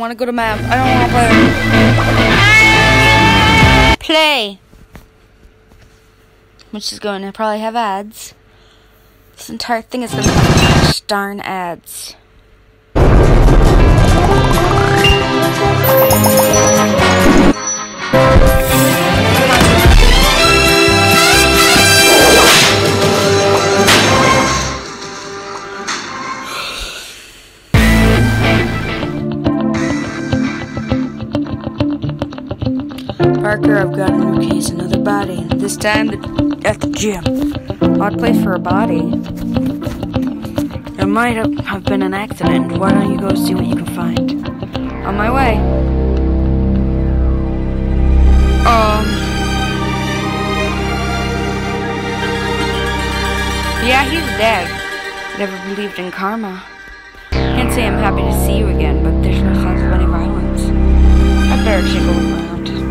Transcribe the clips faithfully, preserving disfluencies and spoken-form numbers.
want to go to map. I don't want to play. Play. Which is going to probably have ads. This entire thing is going to have gosh darn ads. Parker, I've got a new case, another body. This time at the gym. Odd place for a body. It might have, have been an accident. Why don't you go see what you can find? On my way. Um. Yeah, he's dead. Never believed in karma. Can't say I'm happy to see you again, but there's no signs of any violence. I better take a look around.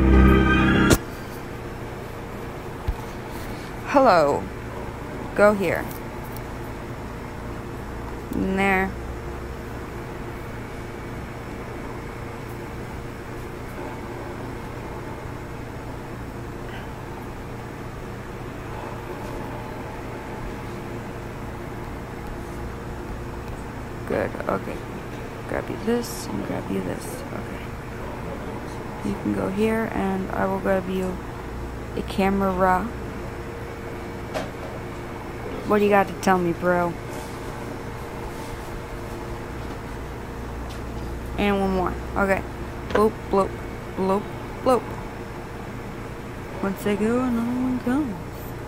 Hello. Go here. In there. Good. Okay. Grab you this and grab you this. Okay. You can go here and I will grab you a camera. What do you got to tell me, bro? And one more. Okay. Bloop, bloop, bloop, bloop. Once they go, another one comes.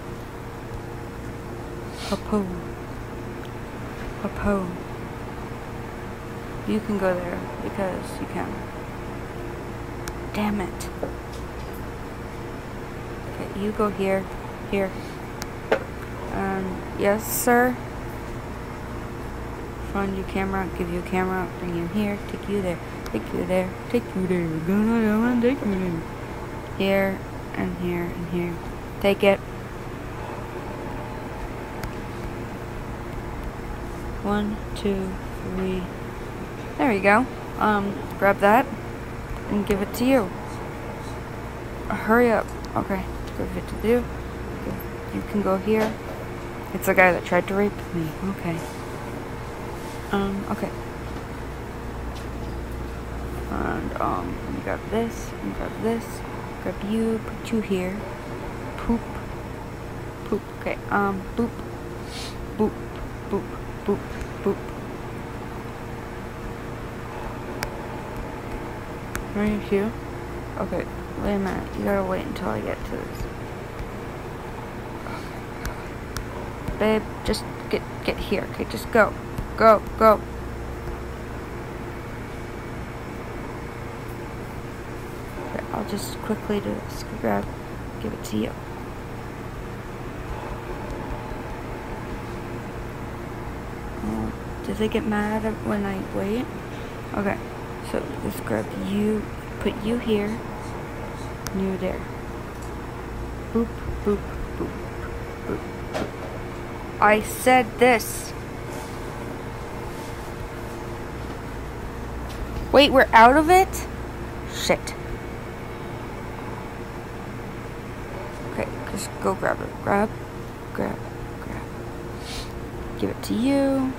Hop-ho. Hop-ho. You can go there because you can. Damn it. Okay, you go here. Here. Um, yes, sir. Find your camera, give you a camera, bring you here, take you there, take you there, take you there, gonna take you there. Here, and here, and here. Take it. One, two, three. There you go. Um, grab that, and give it to you. Hurry up. Okay, give it to you. You can go here. It's the guy that tried to rape me. Okay. Um, okay. And, um, let me grab this, and grab this, grab you, put you here. Poop. Poop. Okay, um, boop. Boop. Boop. Boop. Boop. Right here? Okay, wait a minute. You gotta wait until I get to this. Babe, just get get here. Okay, just go. Go, go. Okay, I'll just quickly do this. Grab, give it to you. Oh, does it get mad when I wait? Okay, so just grab you, put you here, and you there. Boop, boop, boop, boop, boop. I said this. Wait, we're out of it? Shit. Okay, just go grab it. Grab, grab, grab. Give it to you.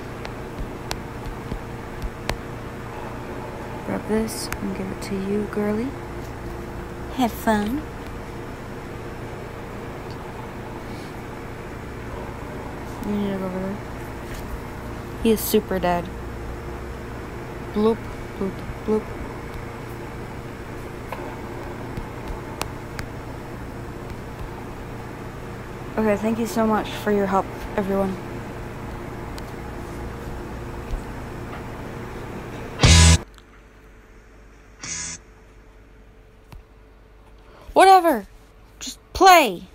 Grab this and give it to you, girly. Have fun. You need to go over there. He is super dead. Bloop, bloop, bloop. Okay, thank you so much for your help, everyone. Whatever. Just play.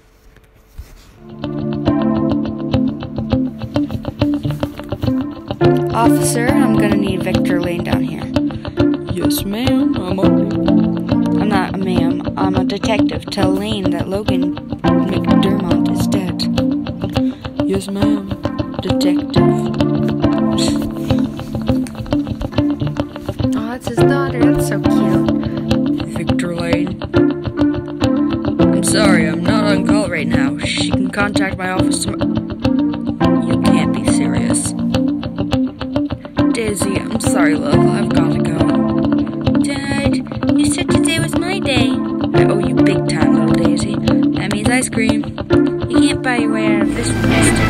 Officer, I'm gonna need Victor Lane down here. Yes, ma'am. I'm on it. I'm not a ma'am. I'm a detective. Tell Lane that Logan McDermott is dead. Yes, ma'am. Detective. Oh, that's his daughter. That's so cute. Victor Lane. I'm sorry, I'm not on call right now. She can contact my office tomorrow. You can't be serious. Daisy, I'm sorry, love. I've got to go. Dad, you said today was my day. I owe you big time, little Daisy. That means ice cream. You can't buy your way out of this one, mister.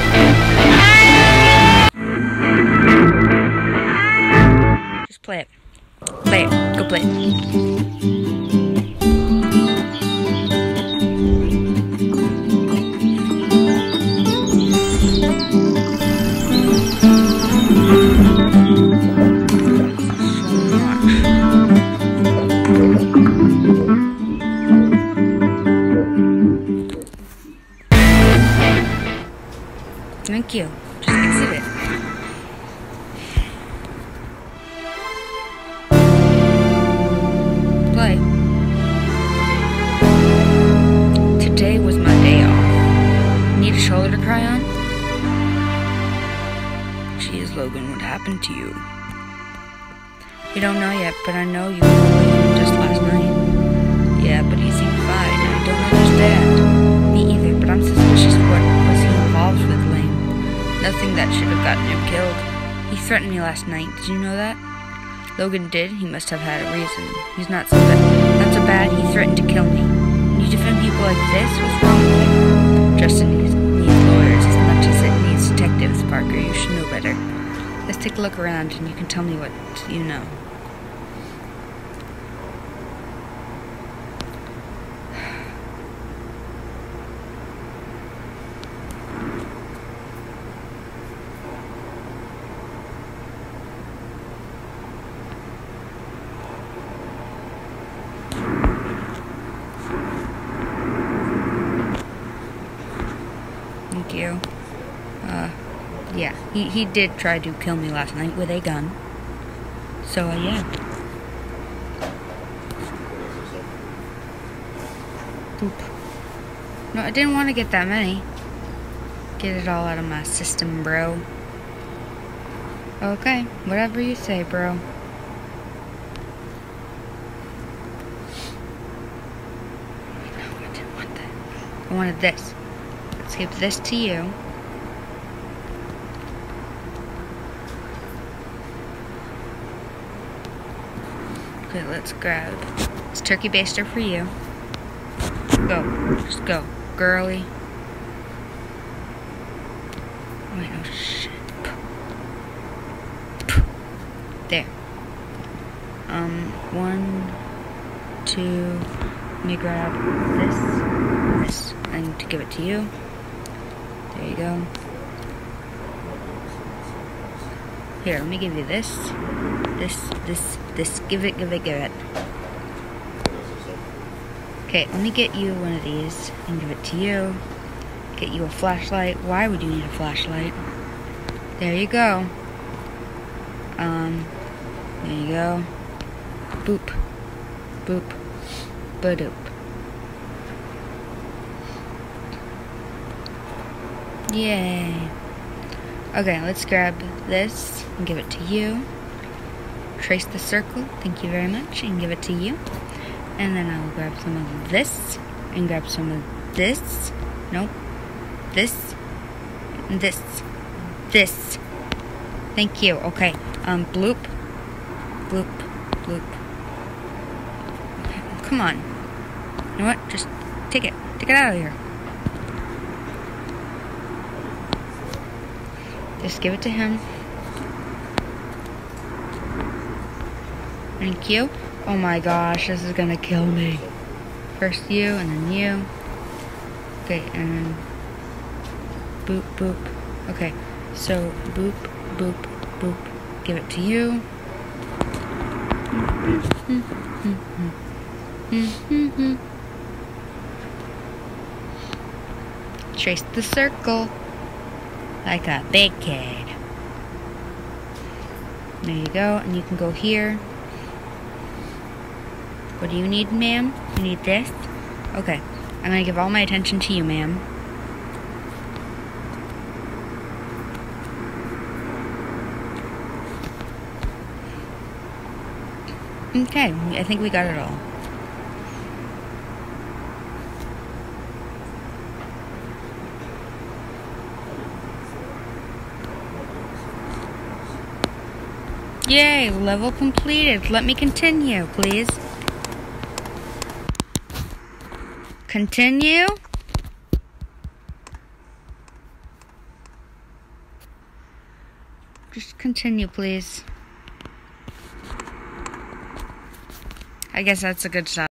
Just play it. Play it. Go play it. Thank you. Just exit it. Play. Today was my day off. Need a shoulder to cry on? Jeez, Logan, what happened to you? We don't know yet, but I know you were with him just last night. Yeah, but he seemed fine. I don't understand. Me either, but I'm suspicious of what was he involved with, Lane. Nothing that should have gotten him killed. He threatened me last night. Did you know that? Logan did. He must have had a reason. He's not so bad. Not so bad. He threatened to kill me. When you defend people like this, what's wrong with you? Justin needs, needs lawyers as much as it needs detectives, Parker. You should know better. Let's take a look around and you can tell me what you know. Thank you. Uh, yeah, he, he did try to kill me last night with a gun. So, uh, yeah. Boop. No, I didn't want to get that many. Get it all out of my system, bro. Okay, whatever you say, bro. No, I didn't want that. I wanted this. Let's give this to you. Okay, let's grab this turkey baster for you. Go. Just go. Girly. Wait, oh shit. There. Um, one, two, let me grab this, this, and to give it to you. There you go. Here, let me give you this, this, this, this. Give it, give it, give it. Okay, let me get you one of these and give it to you. Get you a flashlight. Why would you need a flashlight? There you go. Um, there you go. Boop. Boop. Ba-doop. Yay. Okay, let's grab this and give it to you. Trace the circle. Thank you very much. And give it to you. And then I'll grab some of this. And grab some of this. Nope. This. And this. This. Thank you. Okay. Um, bloop. Bloop. Bloop. Okay. Come on. You know what? Just take it. Take it out of here. Just give it to him. Thank you. Oh my gosh, this is gonna kill me. First you, and then you. Okay, and then boop, boop. Okay, so boop, boop, boop. Give it to you. Trace the circle. Like a big kid. There you go, and you can go here. What do you need, ma'am? You need this? Okay, I'm gonna give all my attention to you, ma'am. Okay, I think we got it all. Yay, level completed. Let me continue, please. Continue? Just continue, please. I guess that's a good shot.